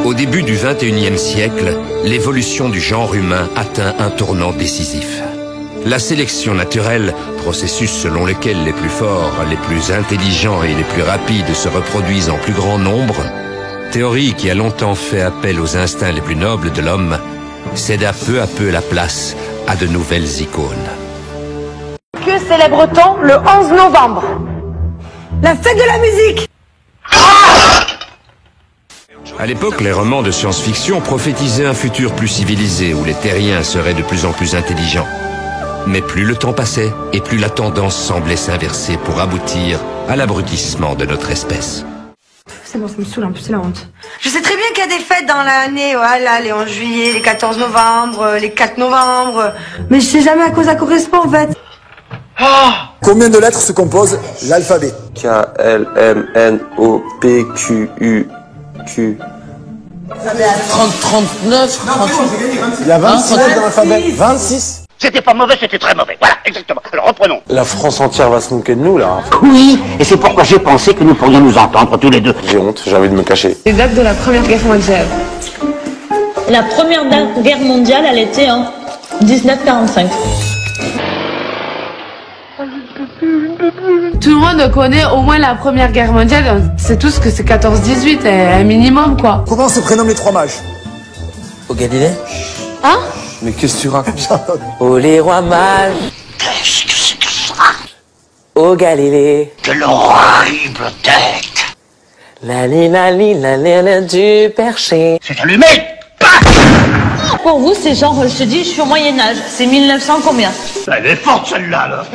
Au début du XXIe siècle, l'évolution du genre humain atteint un tournant décisif. La sélection naturelle, processus selon lequel les plus forts, les plus intelligents et les plus rapides se reproduisent en plus grand nombre, théorie qui a longtemps fait appel aux instincts les plus nobles de l'homme, céda peu à peu la place à de nouvelles icônes. Que célèbre-t-on le 11 novembre? La fête de la musique! À l'époque, les romans de science-fiction prophétisaient un futur plus civilisé où les terriens seraient de plus en plus intelligents. Mais plus le temps passait et plus la tendance semblait s'inverser pour aboutir à l'abrutissement de notre espèce. C'est bon, ça me saoule, en plus c'est la honte. Je sais très bien qu'il y a des fêtes dans l'année, voilà, les 11 juillet, les 14 novembre, les 4 novembre. Mais je sais jamais à quoi ça correspond en fait. Combien de lettres se compose l'alphabet? K, L, M, N, O, P, Q, U, Q. 30, 39, 38. Il y a 26 lettres dans l'alphabet. 26. C'était pas mauvais, c'était très mauvais. Voilà, exactement. Alors reprenons. La France entière va se moquer de nous, là. Oui, et c'est pourquoi j'ai pensé que nous pourrions nous entendre tous les deux. J'ai honte, j'ai envie de me cacher. Les dates de la Première Guerre mondiale. La Première Guerre mondiale, elle était en 1945. Tout le monde connaît au moins la Première Guerre mondiale. C'est tout ce que c'est 14-18, un minimum quoi. Comment se prénomment les trois mages? Au Galilée? Hein? Mais qu'est-ce que tu racontes? Oh les rois mages. Qu'est-ce que c'est que ça? Au Galilée. Quelle horrible tête. La du perché. C'est allumé. Pour vous, c'est genre, je te dis, je suis au Moyen-Âge. C'est 1900 combien? Elle est forte celle-là, là.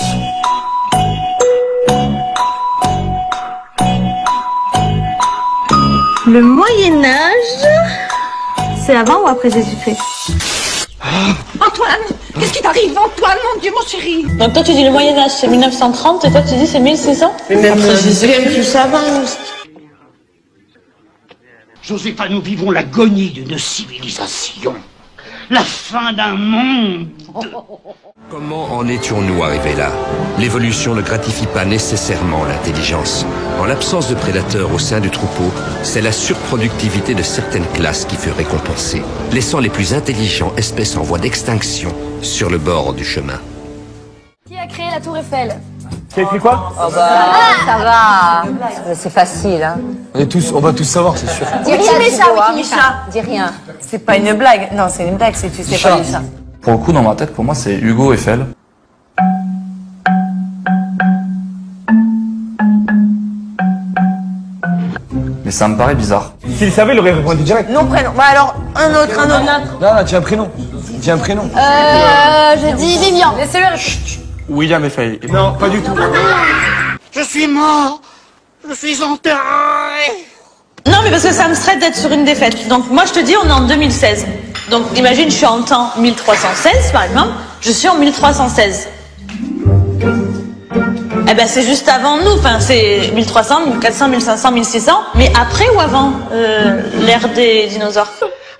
Le Moyen-Âge, c'est avant ou après Jésus-Christ? Antoine, qu'est-ce qui t'arrive, Antoine, mon Dieu, mon chéri? Donc toi, tu dis le Moyen-Âge, c'est 1930, et toi, tu dis c'est 1600? Mais même Jésus plus avant. Josépha, nous vivons l'agonie d'une civilisation. La fin d'un monde. Comment en étions-nous arrivés là? L'évolution ne gratifie pas nécessairement l'intelligence. En l'absence de prédateurs au sein du troupeau, c'est la surproductivité de certaines classes qui fut récompensée, laissant les plus intelligents espèces en voie d'extinction sur le bord du chemin. Qui a créé la Tour Eiffel? Qui a écrit quoi? Oh bah, ça va. C'est facile, hein. On va tous savoir, c'est sûr. Dis rien, dis rien. C'est pas une blague. Non, c'est une blague, c'est tu sais pas du ça. Pour le coup, dans ma tête, pour moi, c'est Hugo Eiffel. Mais ça me paraît bizarre. S'il savait, il aurait répondu direct. Non, prénom. Bah alors, un autre. Non, dis un prénom. Dis un prénom. Je dis Vivian. Laissez-le. William Eiffel. Non, pas du tout. Je suis mort. Je suis enterré. Non, mais parce que ça me stresse d'être sur une défaite. Donc moi, je te dis, on est en 2016. Donc imagine, je suis en temps 1316, par exemple. Je suis en 1316. Eh ben, c'est juste avant nous. Enfin, c'est 1300, 1400, 1500, 1600. Mais après ou avant l'ère des dinosaures?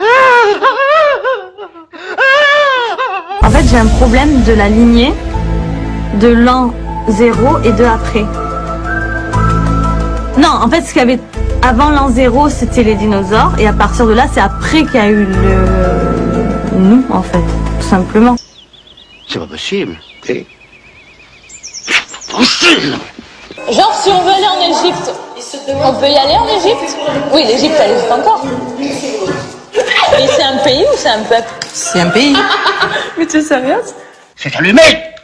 En fait, j'ai un problème de la lignée de l'an 0 et de après. Non, en fait, ce qu'il y avait avant l'an 0, c'était les dinosaures. Et à partir de là, c'est après qu'il y a eu nous, en fait, tout simplement. C'est pas possible. C'est pas possible. Genre, si on veut aller en Égypte, on peut y aller en Égypte? Oui, l'Égypte, elle existe encore. Et c'est un pays ou c'est un peuple? C'est un pays. Mais tu es sérieuse? C'est allumé.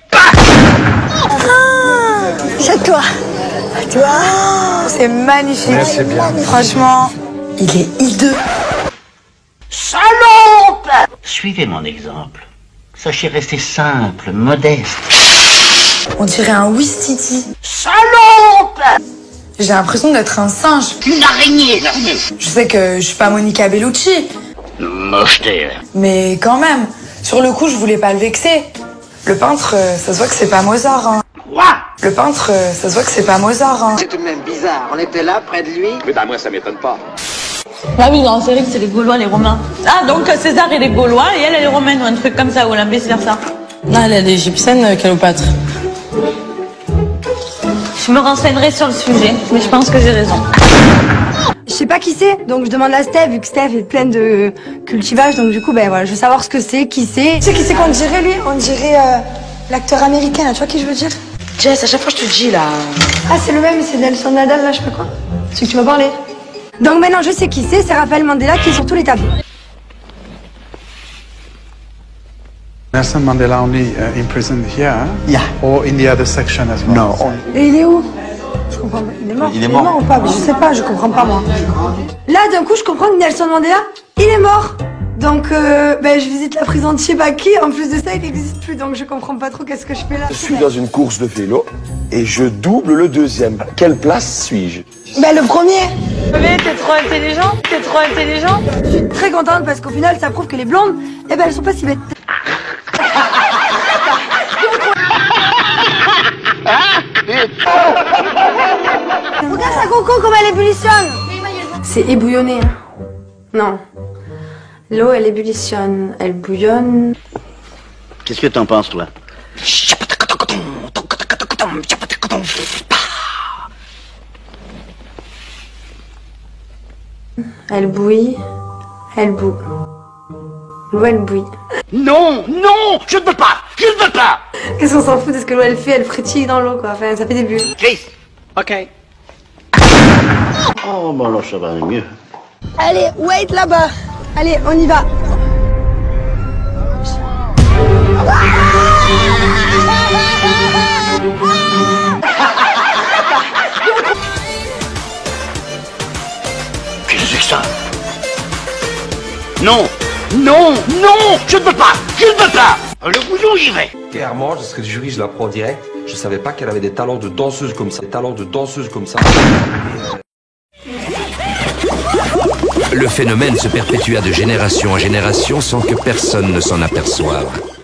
C'est toi. Tu vois, c'est magnifique. Ouais, c'est bien. Franchement, il est hideux. Salope! Suivez mon exemple. Sachez rester simple, modeste. On dirait un Ouistiti. Salope! J'ai l'impression d'être un singe. Une araignée. Je sais que je suis pas Monica Bellucci, Mocheté. mais quand même, sur le coup, je voulais pas le vexer. Le peintre, ça se voit que c'est pas Mozart, hein. Quoi? Le peintre, ça se voit que c'est pas Mozart, hein. C'est tout de même bizarre. On était là, près de lui. Mais bah, moi, ça m'étonne pas. Ah oui, non, c'est vrai que c'est les Gaulois, les Romains. Ah, donc César est les Gaulois et elle est les Romaines ou un truc comme ça, ou vice-versa. Non, elle est l'égyptienne, Cléopâtre. Je me renseignerai sur le sujet, mais je pense que j'ai raison. Je sais pas qui qui c'est. Donc je demande à Steph, vu que Steph est pleine de cultivage, donc du coup, ben voilà, je veux savoir ce que c'est, qui c'est. Tu sais qui c'est qu'on dirait, lui? On dirait l'acteur américain, là, tu vois qui je veux dire? Jess, à chaque fois je te dis là. Ah, c'est le même, c'est Nelson Nadal, là, je sais pas quoi. C'est que tu m'as parlé. Donc maintenant, je sais qui c'est Raphaël Mandela qui est sur tous les tableaux. Nelson Mandela only imprisoned here? Yeah. Or in the other section as well? No. Et il est où? Je comprends pas. Il est mort. Il est mort ou pas? Je sais pas, je comprends pas moi. Là, d'un coup, je comprends que Nelson Mandela, il est mort. Donc, ben, je visite la prison de Chibaki. En plus de ça, il n'existe plus, donc je comprends pas trop qu'est-ce que je fais là. Je suis dans une course de vélo et je double le deuxième. Quelle place suis-je? Ben, le premier. Mais t'es trop intelligent, t'es trop intelligent. Je suis très contente parce qu'au final, ça prouve que les blondes, eh ben, elles sont pas si bêtes. Regarde sa coco comme elle ébullitionne. C'est ébouillonné. Hein. Non. L'eau, elle ébullitionne, elle bouillonne. Qu'est-ce que t'en penses, toi? Elle bouille, elle boue. L'eau, elle bouille. Non, non, je ne veux pas, je ne veux pas. Qu'est-ce qu'on s'en fout de ce que l'eau, elle fait? Elle frétille dans l'eau, quoi. Enfin, ça fait des bulles. Chris, ok. Oh, bon, alors ça va mieux. Allez, wait là-bas. Allez, on y va. Qu'est-ce que c'est que ça? Non, non, non, je ne veux pas, je ne veux pas. Le bouillon, j'y vais. Clairement, je serais jury, je la prends en direct. Je savais pas qu'elle avait des talents de danseuse comme ça. Des talents de danseuse comme ça. Le phénomène se perpétua de génération en génération sans que personne ne s'en aperçoive.